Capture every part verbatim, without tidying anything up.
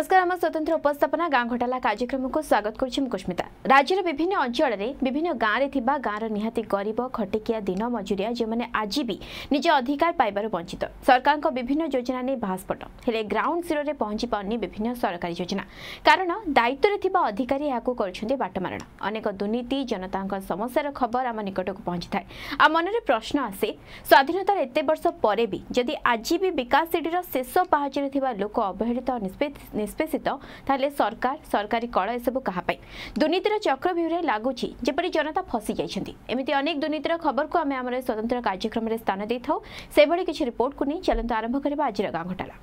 नमस्कार आम स्वतंत्र उपस्थापना गाँ घोटाला कार्यक्रम को स्वागत करुस्मिता। राज्यर विभिन्न अंचल में विभिन्न गाँव में गाँवर निहाती गरीब खटिकिया दिन मजुरिया जो मैंने आज भी निज अधिकार पाइबार वंचित सरकार विभिन्न योजना नहीं बाहस्फोट हेले ग्राउंड जीरो में पहुंची पारनी विभिन्न सरकारी योजना कारण दायित्व में अधिकारी यहाँ कर बाटमारण अनेक दुर्नीति जनता समस्यार खबर आम निकट को पहुंची थाए। आ मन में प्रश्न आसे स्वाधीनतार एत वर्ष पर भी जदि आज भी विकास सीढ़ीर शेष पाहचरे लोक अवहेलित निष्पेषित ताले सरकार सरकारी कल एसबू कहापाई दुर्नीतिर चक्रव्यूह लगुच जपरी जनता फसी जाइछन्ति एमिति अनेक दुर्नीतिर खबर को आम आम स्वतंत्र कार्यक्रम में स्थान दे था से भली किछि रिपोर्ट को नहीं चलते आरंभ करबा आज गाँ घोटाला।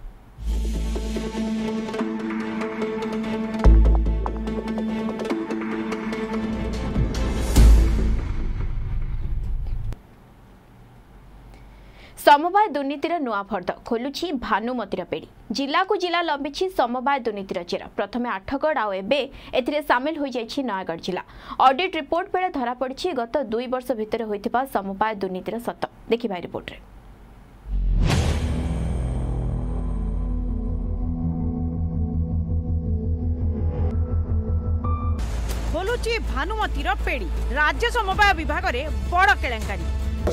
समवाय दुर्नीतिर नुआ फर्द खोलुछि भानुमतीर पेड़ी जिला को जिला लंबी समवाय दुर्नीतिर चेरा प्रथमे आठगढ़ आउ एबे एथिरे सामिल हो जाइछि नयागढ़ जिला। ऑडिट रिपोर्ट बेले धरा पड़छि गत दुई वर्ष भितर होइथिबा समवाय दुर्नीतिर सत देखिबा रिपोर्ट रे। खोलुछि भानुमतीर पेड़ी राज्य समवाय विभाग रे बड़ केलेंकारी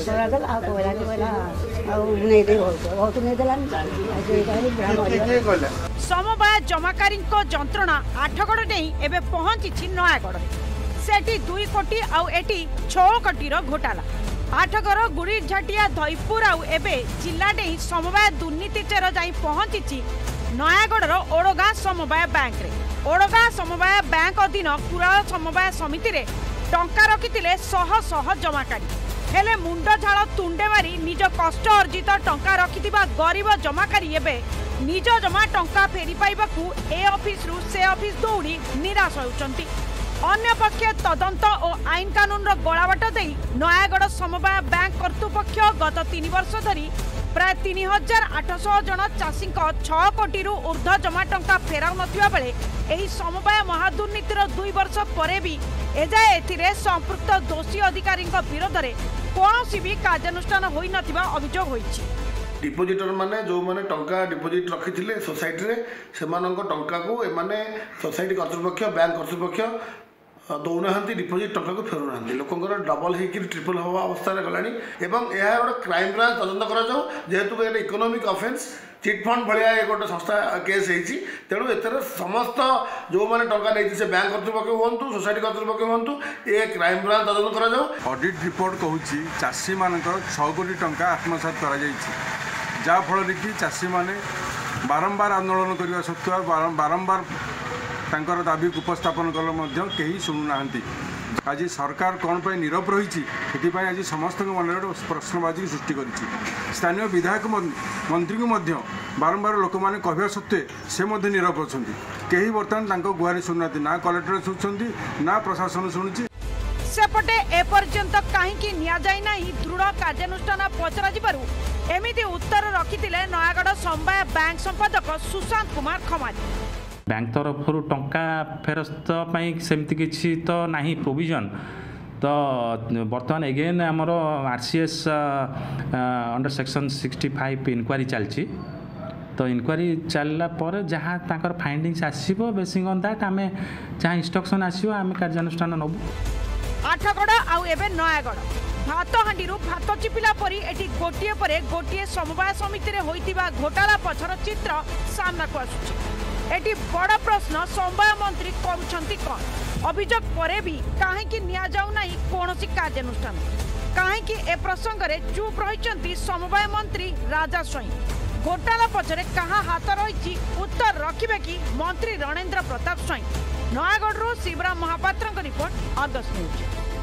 समवाय जमाकारी जंत्रणा आठगढ़ नहीं एबे पहुंची नयागढ़ सेठी दुई कोटी आउ एटी छह कोटी घोटाला आठगढ़ गुड़ीझाटिया धईपुर आउ एबे जिला नहीं समवाय दुर्नीति चेर जाई पहुंची नयागढ़ ओड़गाँ समवाय बैंक रे ओड़गाँ समवाय बैंक अधीन कुराल समवाय समिति रे टंका रखिथिले शह शह जमाकारी हेले मुंड झाड़ तुंडे मारी निज कष्ट अर्जित टंका रखिथिबा गरीब जमाकारी एबे निज जमा टंका फेरी पाइबाकू ए ऑफिस रु से ऑफिस दौड़ी निराश होउचंती। अन्य पक्षे तदंत और आईन कानून रो गलाबाट देई नयागढ़ समवाय बैंक कर्तृपक्ष गत तीन वर्ष धरी प्राय तीन हजार आठश जन चाषी छह कोटी रु ऊर्ध्व जमा टंका फेराउ नथिबा बेले एही समवाय महादुर्नीतिर दुई वर्ष परे भी एजाए एथिरे संपृक्त दोषी अधिकारी विरोध में कौन भी कार्यानुष्ठान होई नथिबा अभियोग होईछि। डिपोजिटर माने जो माने टंका डिपोजिट रखिथिले सोसाइटी रे सेमानंक टंका को एमाने सोसाइटी कर्तृपक्ष बैंक कर्तृपक्ष दौना डिपोजिट टंका को फेरु ना लोकंर डबल होकर ट्रिपल हवा अवस्था गलानी एवं यह गोटे क्राइम ब्रांच तदंत करा जेहेतु गोटे इकोनॉमिक ऑफेंस चिट फंड भाया गोटे संस्था केस होती तेणु एथर समस्त जो मैंने टंका नहीं से बैंक कर्तृपक्ष हूँ सोसाइटी कर्तृपक्ष हूँ ये क्राइम ब्रांच तदंत करा। ऑडिट रिपोर्ट कहूँ चाषी मान छह कोटी टंका आत्मसात कर कि चाषी मैंने बारंबार आंदोलन करने सत्वे बारंबार तांकर दाबी उपस्थापन कले कहीं शुणुना आज सरकार कौन पर नीरव रही आज समस्त मन प्रश्नबाजी सृष्टि कर स्थानीय विधायक मंत्री को बारंबार लोक मैंने कहवा सत्वे से नीरव अच्छा कहीं बर्तमान गुहारी शुणुना ना कलेक्टर शुणुंट ना प्रशासन शुणुची सेपटे एपर्यंत कहीं नि दृढ़ कार्यानुष्ठान पचरा एमिति उत्तर रखिथिले नयागढ़ समवाय बैंक संपादक सुशांत कुमार खमारी। बैंक तरफ टंका फेरस्त सेमती किसी तो नहीं प्रोविजन तो बर्तमान एगेन आमर RCS under section sixty five inquiry चलती तो इनक्वारी चलला पर जहाँ तांकर फाइंडिंग्स आसीबो बेसिंग ऑन दैट आम जहाँ इंस्ट्रक्शन आसीबो आम कार्यानुष्ठान नबु। आठगढ़ आउ एबे नयागढ़ भात हांडी भात चिपिला परी एटी गोटिए परे गोटिए समवाय समिति रे होइतिबा घोटाला पछर चित्र सामना को आसुछि। एटी बड़ प्रश्न समवाय मंत्री करुछंती कौन अभियोग परे भी काहेकि निया जाउ नाही कोनोसी कार्यानुष्ठान काहेकि ए प्रसंग रे चुप रहिचंती समवाय मंत्री राजा स्वयं घोटाला पछरे कहाँ हाथ रही उत्तर रखिबे कि मंत्री Ranendra Pratap Swain. Nayagarh Shivram Mohapatra report Argus news.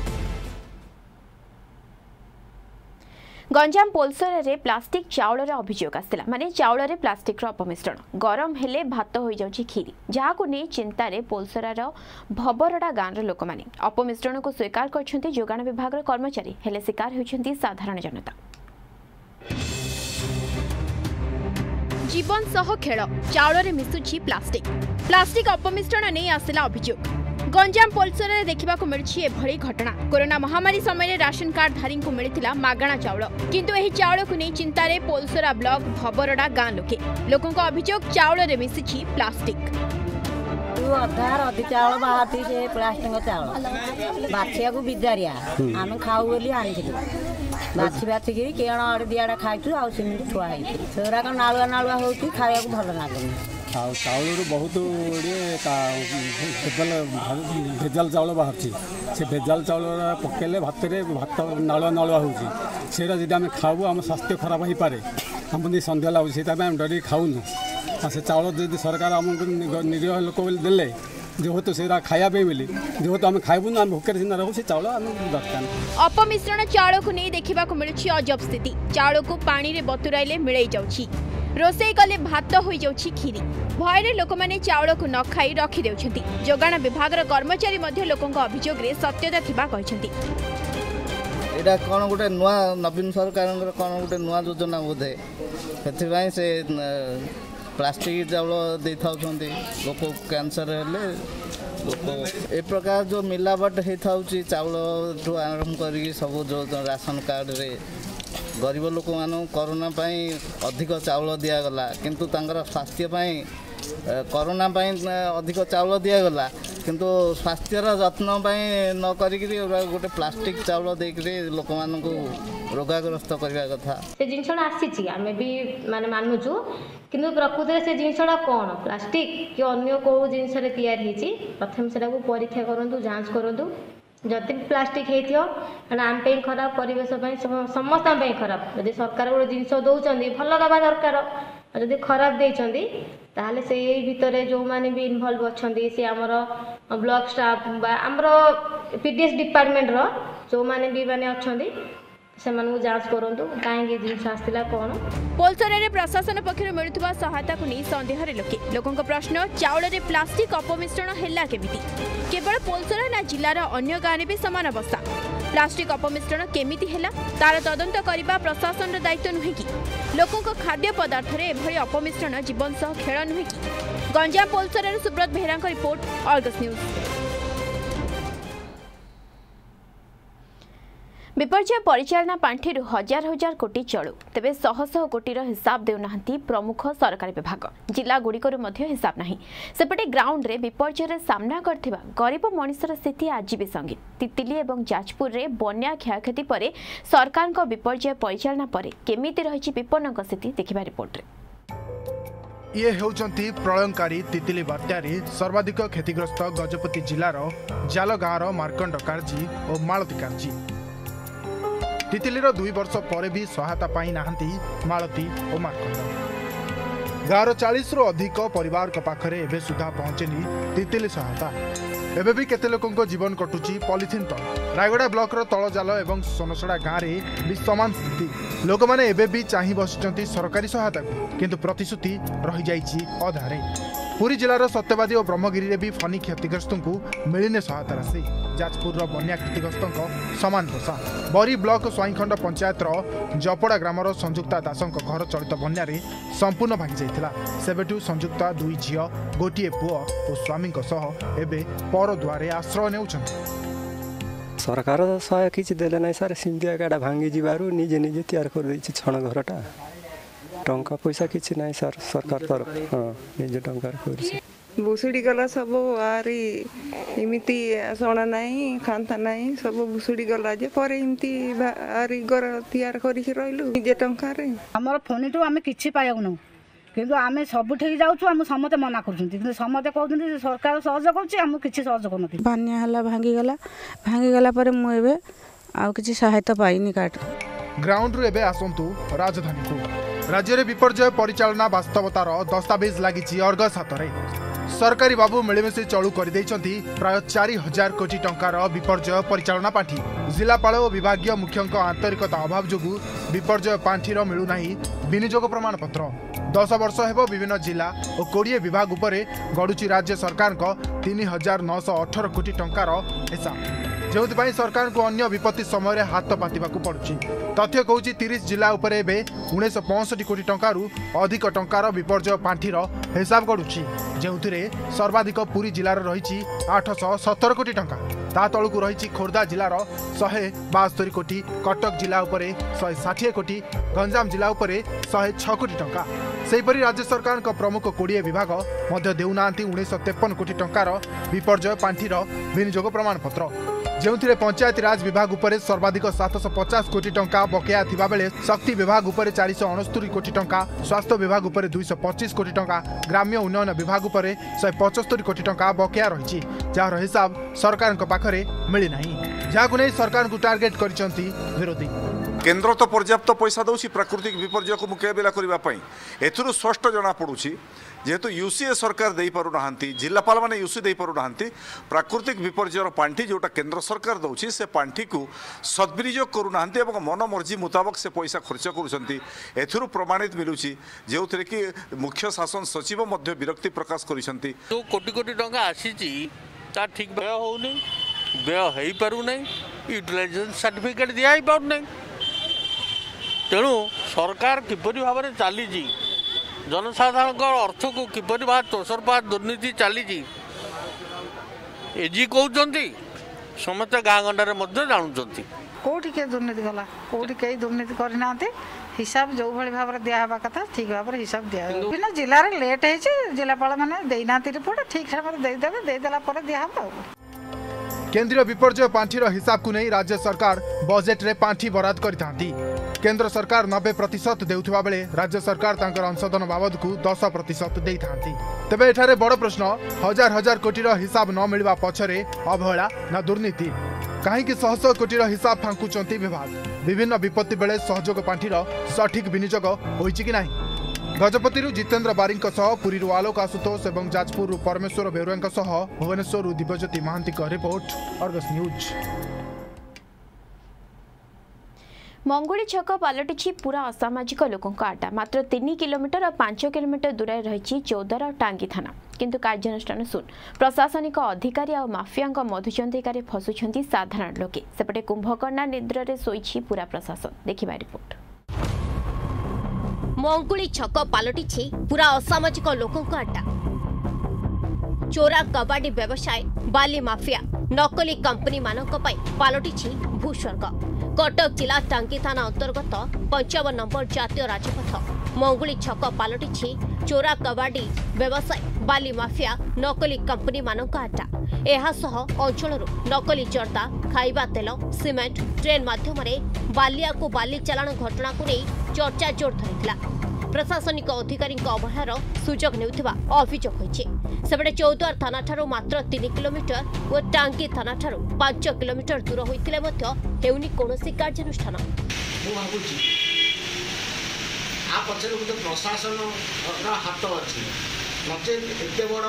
Ganjam Polasara रे प्लास्टिक चाउल रे अभियोग आसला माने चाउल रे प्लास्टिक रो अपमिश्रण गरम हेले भात हो जाउछि खीरी जहाको नै चिंता रे पोलसरार भबरडा गाँव रे लोक माने अपमिश्रण को स्वीकार करछन्ती जोगाण विभाग रो कर्मचारी हेले शिकार होइछन्ती साधारण जनता। जीवन सह खेल चाउल रे मिसुछि प्लास्टिक प्लास्टिक अपमिश्रण नै आसला अभियोग गंजाम पोलसर देखा मिली घटना। कोरोना महामारी समय राशन कार्ड धारी को मिलता मागणा चाउल, किंतु एही चाउल को नहीं चिंतार पोलसरा ब्लॉक भबरडा गाँ लोके। लोकों अभियोग चाउल रे मिसिछि प्लास्टिक। अधार अधि चाउल बाहर से प्लास्टिक चाउल बाछिया को बिजारिया आम खाऊ बोली आनी बाछी बाछिकी केण अड़े दिआड़ा खाइछु आउ सिमिट ठुआ होती सेरा नालुआ नालुआ होती खाया भल लगुनि। चाउल बहुत भेजाल चाउल बाहर से भेजाल चाउल पकेले भात भात नालुआ नालुआ होती आम खाऊ आम स्वास्थ्य खराब हो पारे आम सन्देह लगे आम डर खाऊनु से चाउल जब सरकार आमको निरीह लोक देले जेहेतु से खाया बोली जेहेतु आम खाइबुन आम भोकर सीना रहू से चाउल आम दरकार। अपमिश्रण चाउल को नहीं देखा मिलूँ अजब स्थिति। चाउल को पानी रे बतुराइले मिलई जाउछि, रोसई कले भात हो जाउछि खीरी। भय लोक मैंने चाउल को न खाई रखी देउछंती। जोगाण विभाग कर्मचारी मध्य लोकों अभियोग रे सत्यता थिबा कहछंती। एटा कोन गोटे नुआ नवीन सरकार कोन गोटे नुआ योजना बोधे से से प्लास्टिक चाउल दे था लोक कैंसर हेले लोक ए प्रकार जो मिलावट होता चाउल ठू आरंभ कर सब जो राशन कार्ड रे गरीब लोक मान कोरोना अधिक चाउल दिगला किंतु तांकर स्वास्थ्य कोरोना अधिक चाउल दिगला किंतु स्वास्थ्यर जत्न न करी गोटे प्लास्टिक चाउल देकरे लोक मान को रोगाग्रस्त करने कथा से जिनसा आसी आम भी माने मानुचु किंतु प्रकृति से जिनसा कौन प्लास्टिक कि अन्य कौ जिन या प्रथम से परीक्षा करूँ जांच करूँ जदि प्लास्टिक होती आम खराब परिवेश समस्त खराब। जदि सरकार गोटे जिनस दौरान भल दवा दरकार जदि खराब देती ताहले से भितर जो माने भी इनवॉल्व अच्छा सी आमर ब्लॉक स्टाफ आमर पीडीएस डिपार्टमेंट रो जो माने भी माने अच्छा से जांच करूँ कहीं जिन आसला कौन। पोलसर प्रशासन पक्षर मिलुवा सहायता को नहीं सन्देह लोके लोकों प्रश्न चाउल रे प्लास्टिक अपमिश्रण है केमिति केवल पोलसर ना जिलार अन्य गाँव में भी सामान अवस्था। प्लास्टिक अपमिश्रण केमिति हैला तार तदंत करने प्रशासन दायित्व नुहे कि लोकों खाद्य पदार्थ रे एभली अपमिश्रण जीवन सह खेल नुहे कि। Ganjam Polasara Subrat Behera report, Argus news. विपर्य परिचालना पांठि हजार हजार कोटी चलू तेबे शह शह कोटीर हिसाब देउना प्रमुख सरकारी विभाग जिला गुड़िकर हिसाब नहीं। सेपटे ग्राउंड रे विपर्य सामना करथिबा गरीब मनुष्यर स्थिति आज भी संगीन। तितिली एवं जाजपुर रे बन्या क्षयक्षति परे सरकार को विपर्य परिचालना परे केमिति रहिछि विपन्नक स्थिति देखिबा रिपोर्ट रे। ये हेउचंती प्रलयंकारी तितिली बात्यारे सर्वाधिक क्षतिग्रस्त गजपति जिलार जाल गाँवर मार्कंड कार्जी और मालती कार्जी। तितिलीर दुई वर्ष पर भी सहायता पाई नाहंती मालती और मार्कंड। गाँवर चालीस रु अधिक परिवार पाखरे एबे सुधा पहुंचेनी तितिली सहायता। एबे भी केते लोकंको जीवन कटुची पॉलिथिन तल। रायगड़ा ब्लॉकर तलजाल एवं सोनसड़ा गाँव में भी समान स्थिति। लोक मैंने एबे भी चाहि बसिचंती सरकारी सहायता को किंतु प्रतिश्रुति रही जाइछि अधारे। पुरी जिलार सत्यवादी और ब्रह्मगिरी में भी फनी क्षतिग्रस्त को मिलने सहायता राशि। जाजपुर बन्या क्षतिग्रस्त समान दशा। बरी ब्लॉक स्वाईखंड पंचायत जपड़ा ग्रामर संजुक्ता दासों घर चलित बन्यारे संपूर्ण भांगी जाइथिला। सेबेठू संजुक्ता दुई झील गोटे पुओ और स्वामी एबे पर दुआरे आश्रय नेउछंती। सरकार सहाय किछि देले नै सर सिंधिया गाडा भांगी जिबारु निजे निजे तैयार कर दैछि छण घरटा टंका पैसा किछि नै सर सरकार तरफ हां निजे टंका करछि भुसुड़ी गला सब आरी इमिति सोना नहीं खांता नहीं सब भुसुड़ी गला जे पर इमिति आरी घर तैयार करि रहलु निजे टंका रे हमर फोनिटो हमें किछि पायउ न किंतु आमे सब ठीक जाउछु हम समते मना करछुंती किंतु समते कहउछुंती सरकार सहयोग करछि हम किछि सहयोग करनथि। बान्या हला भांगी गला भांगी गला पर मु एबे आ किछि सहायता पाइनी काट। ग्राउंड रे एबे आसंतु राजधानी को राज्य रे विपर्यय परिचालना वास्तवतार दस्तावेज लागिछि अर्गस हातरे। सरकारी बाबू मिलेमिशि चलू कर प्राय चार हजार कोटी टंकार विपर्यय परिचालना पांठि। जिलापाल और विभागीय मुख्यों आंतरिकता अभाव जो विपर्यय पांठिर मिलूना विनियोग प्रमाणपत्र। दस वर्ष हेब विभिन्न जिला और कोड़े विभाग उपरे गड़ुची राज्य सरकार तीन हजार नौश अठर कोटी टंकार हिसाब जो सरकार को अन्य विपत्ति समय हाथ पातिबा पड़ुछि। तथ्य कहूँ तीस जिला उपरे एबे उन्नीस पैंसठ कोटी टंकारु अधिक टंकार विपर्जय पांठिर हिसाब गढ़ुछि, जो सर्वाधिक पुरी जिलार रही आठश सतर कोटी टंका। ता तलू रही खोर्धा जिलार शहे बास्तरी कोटी, कटक जिला उपरे शहे षाठी कोटी, गंजाम जिला उपरे शहे छ कोटी टंका। सेहीपरि राज्य सरकार प्रमुख कोड़े विभाग मध्य देउना उन्नीस तेपन कोटी टंकार विपर्जय पांठिर विनियोग प्रमाणपत्र, जो पंचायती राज विभाग उपरे सर्वाधिक सातश पचास कोटी टंका बकेया थिबा बेले शक्ति विभाग उपरे चारिश अणस्तरी कोटी टंका, स्वास्थ्य विभाग उपरे दुईश पचीस कोटी टंका, ग्राम्य उन्नयन विभाग उपरे शहे पचस्तरी कोटी टंका बकेया रही, जार हिसाब सरकार पाखरे मिली नहीं, जहां नहीं सरकार को टार्गेट करिसंती विरोधी। केन्द्र तो पर्याप्त पैसा दौर प्राकृतिक विपर्यय को मुकाबला करने एथुरु स्पष्ट जना पड़ुछि जेहेतु यूसीए सरकार दे पारु नाहांती, जिलापाल माने यूसी दे पारु नाहांती, प्राकृतिक विपर्ययर पांठी जोटा केन्द्र सरकार दौछि से पांठी को सद्विनियोग करू नाहांती एवं मन मर्जी मुताबक से पैसा खर्च करूछंती। एथुरु प्रमाणित मिलुछि जेउथरे कि मुख्य शासन सचिव मध्य विरक्ति प्रकाश करिसंती। तो कोटी कोटी टंका आसीछि ता ठीक व्यय होउनी, व्यय हेई पारु नै, यूटिलाइजेशन सर्टिफिकेट दिया ही पारु नै। तेणु सरकार किपरि भाव में चली जनसाधारण अर्थ को किपरि भाव तोसरपा दुर्नीति चली एजी कहते समस्त गाँ गंडार जानुंट कौटी के दुर्नीति गला कौटी कई दुर्नीति करना हिसाब जो भाई भाव में दिहवा कथा ठीक भाव में हिसाब दिया विभिन्न जिले में लेट हो जिलापाल मैंने देना रिपोर्ट ठीक समय देदेवे देदेला दिहवा। केंद्रीय विपर्यय पांठिर हिसाब को नहीं राज्य सरकार बजेट रे पांठी बराद करथांती। केंद्र सरकार नब्बे प्रतिशत देउथुवा बेले राज्य सरकार तांकर अंशधन बाबद को दस प्रतिशत देइथांती। तेबे एठारे बड़ प्रश्न हजार हजार कोटीर हिसाब न मिलवा पछरे अवहेला ना दुर्नीति, कहीं शह शह कोटीर हिसाब फांकुचंती विभाग। विभिन्न विपत्ति बेले सहयोग पांठिर सठिक विनियोग होइछि कि नाही। गजपति जितेन्द्र बारिक पुरी आलोक आशुतोष और Jajpur Parameswar Berua Bhubaneswar Dibyajyoti Mohanty report Argus news. Manguli छक पलटि पूरा असामाजिक लोकों आड्डा। मात्र तीन किलोमीटर और पांच किलोमीटर दूर रही चौदर टांगी थाना, किंतु कार्यानुष्ठान शून्य। प्रशासनिक अधिकारी और माफिया मधुचंद्रिकार फसुंट साधारण लोके। सेपटे कुंभकर्णा निद्रा शोई पूरा प्रशासन। देखिबा रिपोर्ट। मंगुली छक पलटि पूरा असामाजिक लोकों आड्डा। चोरा कबाडी व्यवसाय, बाली माफिया, नकली कंपनी मानक पलटि भूस्वर्ग। कटक जिला टांगी थाना अंतर्गत पंचावन नंबर जातीय राजपथ मंगुली छक पलटि चोरा कबाडी व्यवसाय, बाली माफिया, नकली कंपनी मानक आड्डा। एहासह अंचलरू नकली जर्दा, खाइबा तेल, सीमेंट, ट्रेन माध्यम बालिया को बाली चालाण घटना को नहीं चर्चा जोर धरिथिला। प्रशासनिक अधिकारी अवहेलार सुजोग नेउथिबा अभियोग होइछि। सेबडे चौद्वार थाना ठारू मात्र तीन किलोमीटर और टांगी थाना ठारू पांच किलोमीटर दूर होइतिले मध्य हेउनी कोनोसी कार्यानुष्ठान। मु भाबुछि आ पछरे गुटे प्रशासन रा हाथ अछि, नचे एते बड़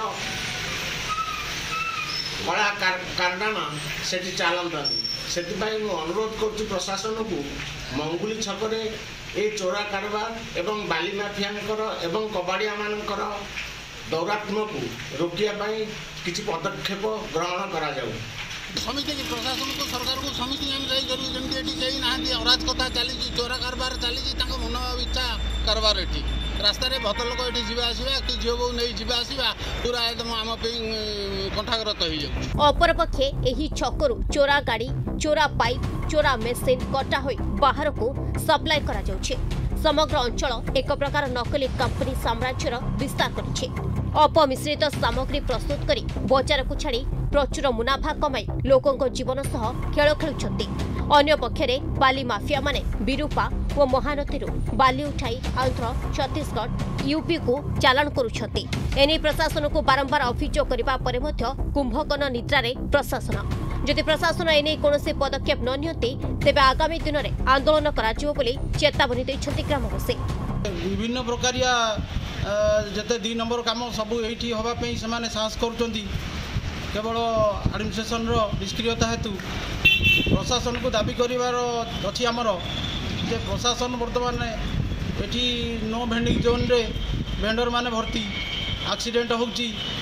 बड़ा कारनामा सेठी चालंतानी। सेथिपाई मु अनुरोध करछि प्रशासन को मंगुली छकरे ए चोरा कारबार एवं बाली माफियांकर एवं कबाड़िया मानकर दौरात्म्य को रोकिया पाई किछि पदक्षेप ग्रहण करा जाऊ। समिति प्रशासन को सरकार को समिति हम जाई करू जेमति एठी केही नाहंती अराजकता चली चोरा कारबार चली मन इच्छा कारबार एठी रास्ता रे भत लोक एठी जीवा आसीबा कि झियो बो नै जीवा आसीबा पूरा एकदम आम पे कंठाग्रत होई जाउ। अपरपक्षे एही छकरू चोरा गाड़ी, चोरा पाइप, चोरा मेसिन कटा होई बाहर को सप्लाई करा जाउछे। समग्र अंचल एक प्रकार नकली कंपनी साम्राज्यर विस्तार करिछे। अपमिश्रित सामग्री प्रस्तुत करी बजार को छाड़ी प्रचुर मुनाफा कमाई लोकों जीवन सह खेल खेलुछंती। अन्य पक्षरे बाली माफिया माने बिरूपा और महानदी बाली उठाई आंध्र, छत्तीसगढ़, यूपी को चालान करुछंती। एने प्रशासन को बारंबार अभियोग करबा परे मध्य कुंभकर्ण निद्रारे प्रशासन। जदि प्रशासन एने कौनसी पदक्षेप न नियंती तेबे आगामी दिन में आंदोलन कराजिवो बोली चेतावनी दैछंती ग्रामवासी। विभिन्न प्रकारिया जते दुई नंबर काम सब एठी होबा पई समाने साहस करूछंती। केवल एडमिनिस्ट्रेशन रो निष्क्रियता हेतु प्रशासन को दाबी करिवार अछि हमर जे प्रशासन वर्तमान एठी नो भेंडिंग जोन रे भेंडर माने भर्ती एक्सीडेंट होउची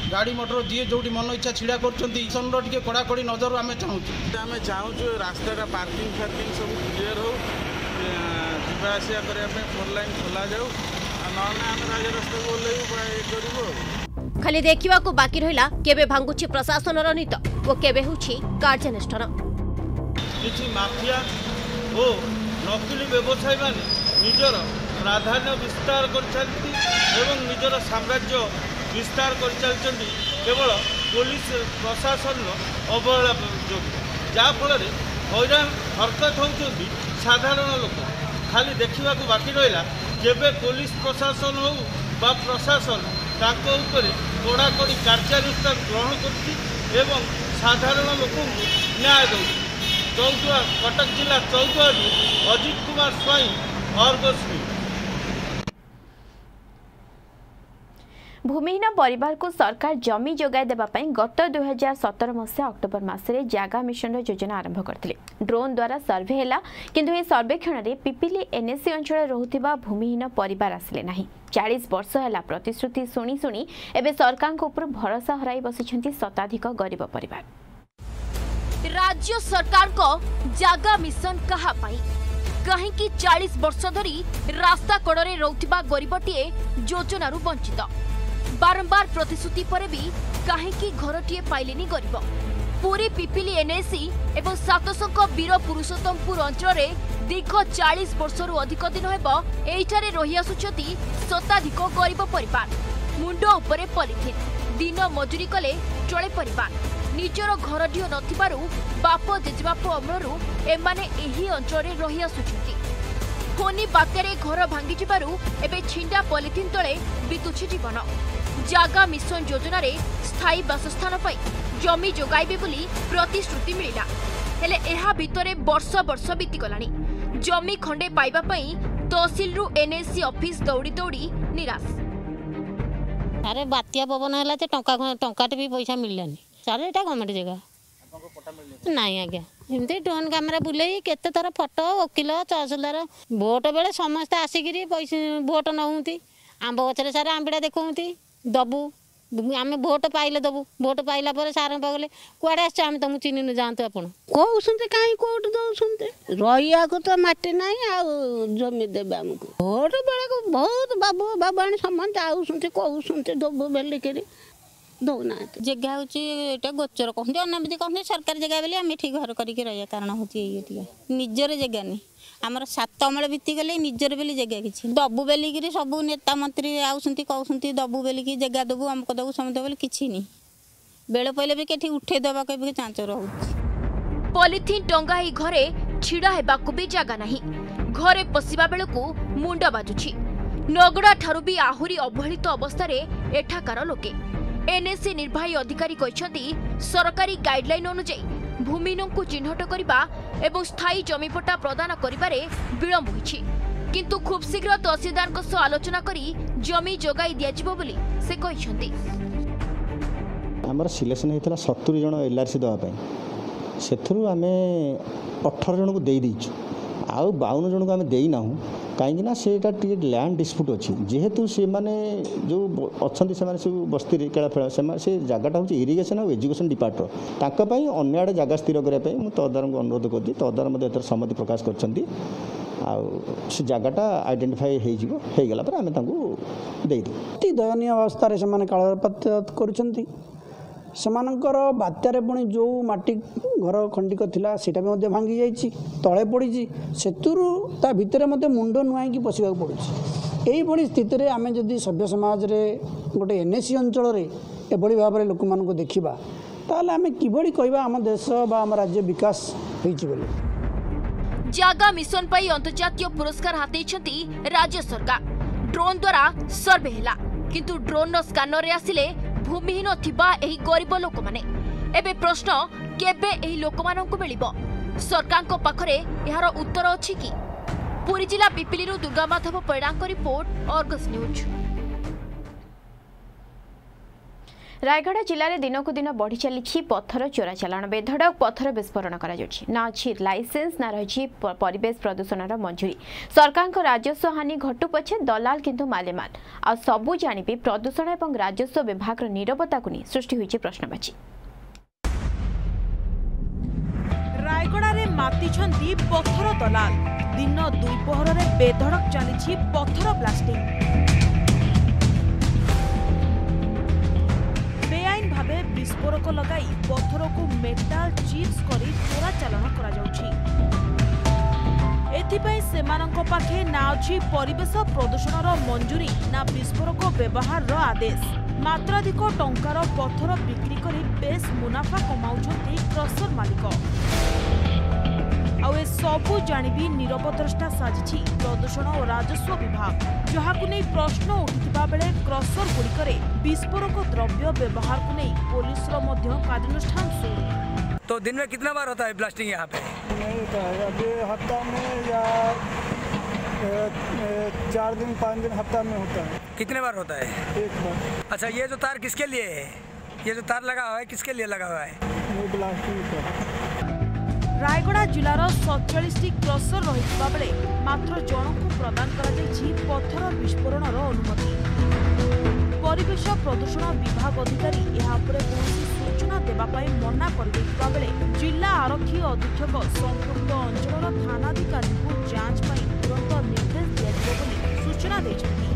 गाड़ी मोटर जी जो मन इच्छा छिड़ा कर कड़ाकड़ी नजर आम चाहूँ आम चाहूँ रास्ता पार्किंग फार्किंग सब क्लीयर हो जावासिया करने फोर लाइन खोल जाऊ ना राजरास्ता को ओह्लैबू खाली देखा बाकी रहा केबे भांगुची प्रशासन नीत और केबे होछि कार्यानुष्ठान किछि माफिया ओ नकली व्यवसायी माने निजर प्राधान्य विस्तार कर निजर साम्राज्य विस्तार कर केवल पुलिस प्रशासन अवहेला जो जहाँफल हैरान हरकत होती साधारण लोक खाली देखा बाकी रहा केबे पुलिस प्रशासन हो बा प्रशासन ताको ऊपर कड़ाकड़ी कार्यानुष्ठान ग्रहण कर साधारण लोक न्याय दौ चौदुआ कटक जिला चौदुआ अजित कुमार स्वाई अर्गस न्यूज। भूमिहीन परिवार को सरकार जमी जोगाई देबा पई गत दुई हजार सतर मसीहा अक्टोबर मासरे जागा मिशन योजना आरंभ करथिले। ड्रोन द्वारा सर्वे हैला किंतु ए सर्वेक्षण रे पिपिली एनएसी अंचल रहुथिबा भूमिहीन परिवार आसिले नाही। चालीस वर्ष हैला प्रतिश्रुति सुनी सुनी एबे सरकार को ऊपर भरोसा हराई बसिछंती शताधिक गरीब परिवार। राज्य सरकार को जागा मिशन कहा पाई कहीं कि चालीस वर्ष धरी रास्ता कड़े रोथिबा गरीबटीए योजनारू वंचित बारंबार प्रतिश्रुति पर भी कहीं घरटीए पाइलेनी गरीब। पूरी पिपिली एनएसी एवं सातशंक वीर पुरुषोत्तमपुर अंचल दीर्घ चालीस वर्षरू अधिक दिन हेब एठारे रही आसुछंती शताधिक गरीब परिवार। मुंड उपरे पॉलिथिन दिन मजूरी कले चले परिवार निजर घरटीए नथिबारु बाप जेजेबाप अमलरू एमाने एही अंचल रही आसुछंती। फोनी बात्यारे घर भांगी जिबारु एबे छिंडा पॉलिथिन तले बितुछि जीवन। जागा मिशन योजना रे स्थायी बासस्थान पाई जमी जोगाइबे बोली प्रतिश्रुति मिलिला हेले एहा भितरे वर्ष वर्ष बीती गलानी। जमी खंडे पाइबा पई तहसील रु एनएसी ऑफिस दौड़ी दौड़ी निराश। अरे बात्या पवन है टंका टंकाटे भी पैसा मिललानी सारे एटा गवर्नमेंट जगह नहीं आज्ञा एमती ड्रोन कैमेरा बुले केते थर फोटो वकिल तहसीलदार भोट बेले समस्त आसिक पैसा भोट नौती आंब गचरे सारे आंबिड़ा देखती दबू आम भोट पाइले दबू भोट पाइला पर सार गले कुआड़े आस तुम चिन्ह जातु आप कहते कहीं कौट दौरान रहा तो मटी ना जमी देवे आमको भोट बेले बहुत बाबू बाबा समस्त आउट कहते दबू बेलिक दौना जगह हूँ गोचर कहते अनामिति कहते सरकारी जगह बोली आम ठीक घर करके रहा कारण हूँ ये निजर जगह नहीं आमर सात अमल बीती गले निजर बोली जगह किसी दबू बेलिकी सब नेता मंत्री आउंट कहते दबू बेलिकी जगह देवु अमुक देवु समझ बोले किसी नहीं बेल पहले भी कहीं उठे देवा कहीं चांच रोच पॉलिथिन टंगा ही घरे छिड़ा हेबाकु भी जगह नहीं घरे पशिबा बेलकु मुंड बाजुछि नगड़ा ठारू भी आहुरी अवहेलित अवस्था एठाकार लोके। एनएसी निर्वाही अधिकारी कहते सरकारी गाइडलाइन अनुसार भूमिहीन को चिन्हट करने एवं स्थायी जमीपट्टा प्रदान करिबारे विलंब होइछि किंतु खूब शीघ्र तहसीलदार सह आलोचना करी जमी जोगाई दियाजिबो बोली से कहछन्ति। हमर सिलेक्शन हेतला सत्तर जन एलआरसी दवा पई सेथरु आमे अठारह जन को देई दिछु आउ बावन जन को आमे देई नाहु कहीं सेटा लैंड डिस्प्यूट अच्छी जेहेतु से माने जो अच्छा से सब बस्ती केला फेला से जगटा हूँ इरिगेशन और एजुकेशन डिपार्टमेंट ताकि अन्य आड़े जगह स्थिर करने मुझे तहदार को अनुरोध कर तहदार सहमति प्रकाश कर जगटा आइडेंटिफाई होगला पर आम देदेव दयनीय अवस्था से कालपात कर सेमानकर बात्यारे पुणी जो माटी घर खंडिक थिला सेटा भी भांगी जाइए तले पड़ी से भितर मत मुंड नुआई पशा पड़ी यही स्थित में आम जदि सभ्य समाज रे गोटे एनएसी अंचल एभली भाव में लोक मान देखा ताल आम कि कहवा आम देश बा आम राज्य विकास होइछि। जागा मिशन पाई अंतर्जातीय पुरस्कार हाथेइछंती राज्य सरकार। ड्रोन द्वारा सर्वे हैला किंतु ड्रोन स्कानर आसिले भूमिहीन थिबा एही गरीब लोक माने एबे प्रश्न केबे एही लोक माननकु मिलिबो सरकार को पाखरे यार उत्तर अछि कि। पुरी जिला पिपिली रु दुर्गा माधव परिणाम रिपोर्ट अर्गस न्यूज। रायगढ़ जिले में दिनकू दिन बढ़ी चली पत्थर चोरा चालाण बेधड़क पत्थर विस्फोरण ना अच्छी लाइसेंस ना रही परिवेश प्रदूषण मंजूरी सरकार राजस्व हानि घटू पछे दलाल किंतु मालेमाल आ सबू जानी प्रदूषण और राजस्व विभाग नीरवता को नहीं सृष्टि हुई प्रश्नवाची। रायगड़ा मातिछंती पत्थर दलाल दिन दुईपहर में बेधड़क चली पत्थर ब्लास्टिंग बेआईन भावे विस्फोरक लगाई पत्थर को मेटाल चिप्स करी चोरा चालाण करा जाउछि। एथिपाई सेमानंक पाखे ना अछि परिवेश प्रदूषणर मंजूरी ना विस्फोरक व्यवहार आदेश मात्राधिक टंकार पत्थर बिक्री करी बेस मुनाफा कमाउछंती क्रसर मालिक आउ ए सबू जानी नीरवद्रष्टा साजिछि प्रदूषण और राजस्व विभाग जहाकु नै प्रश्न उठिथिबा बेले क्रसर गुड़िकरे विस्फोरक द्रव्य व्यवहार को नहीं पुलिस रो मध्य कार्यानुष्ठान शुरू। तो दिन में कितना बार होता है ब्लास्टिंग यहाँ पे? नहीं होता है, अभी हफ्ता में या चार दिन पाँच दिन हफ्ता में होता है। कितने बार होता है? एक बार। अच्छा, ये जो तार किसके लिए है? ये जो तार लगा हुआ है किसके लिए लगा हुआ है? ये ब्लास्टिंग का। रायगड़ा जिलार सैंतालीस क्रसर रही बेले मात्र जनकू प्रदान पत्थर विस्फोरण अनुमति परिवेश प्रदूषण विभाग अधिकारी कौन सूचना देवाई मना कर बेले जिला आरक्षी अधीक्षक संपुक्त अंचल थानाधिकारी को जांच तुरंत निर्देश दिया सूचना देते।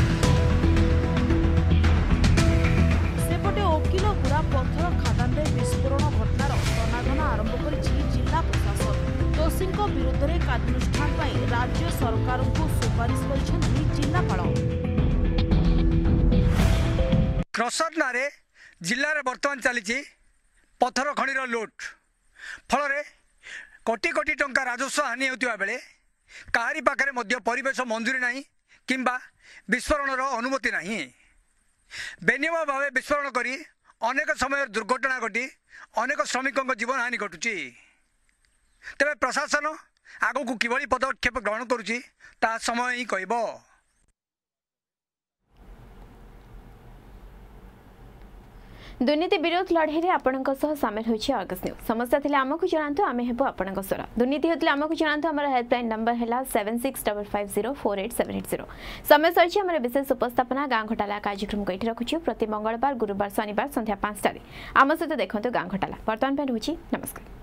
सेपटे ओकिलपुरा पत्थर खादान विस्फोरण घटनार तनाघना आरंभ कर जिला प्रशासन दोषी विरुद्ध में कार्यानुष्ठान राज्य सरकार को सुपारिश कर जिलापाल। क्रसर नारे जिले में बर्तमान चली पत्थर खणीर लुट फल कोटी कोटी टंका राजस्व हानि होता बेले काहारी पाखे मध्य परिवेश मंजूरी नहीं किंबा विस्फोरण अनुमति नहीं बेनियम भाव विस्फोरण करी अनेक समय दुर्घटना घटी अनेक श्रमिकों जीवन हानि घटुची तेरे प्रशासन आगो को किभली पदक्षेप ग्रहण करुची ता समय ही कहबो। दुर्नीति विरोध लड़ाई में आपंक सामिल होती अर्गस न्यूज समस्या थे आमको जनातु आम हेबू आपण स्वर दुर्नीति होते आमको जनातु आम हेल्पलाइन नंबर है seven six double five zero four eight seven eight zero समय सरी आम विशेष उपस्थापना गाँ घोटाला कार्यक्रम को ये रखुच्छू प्रति मंगलवार गुरुवार शनिवार संध्या पांचटा आम सहित देखते गाँ घोटाला बर्तमान रोची नमस्कार।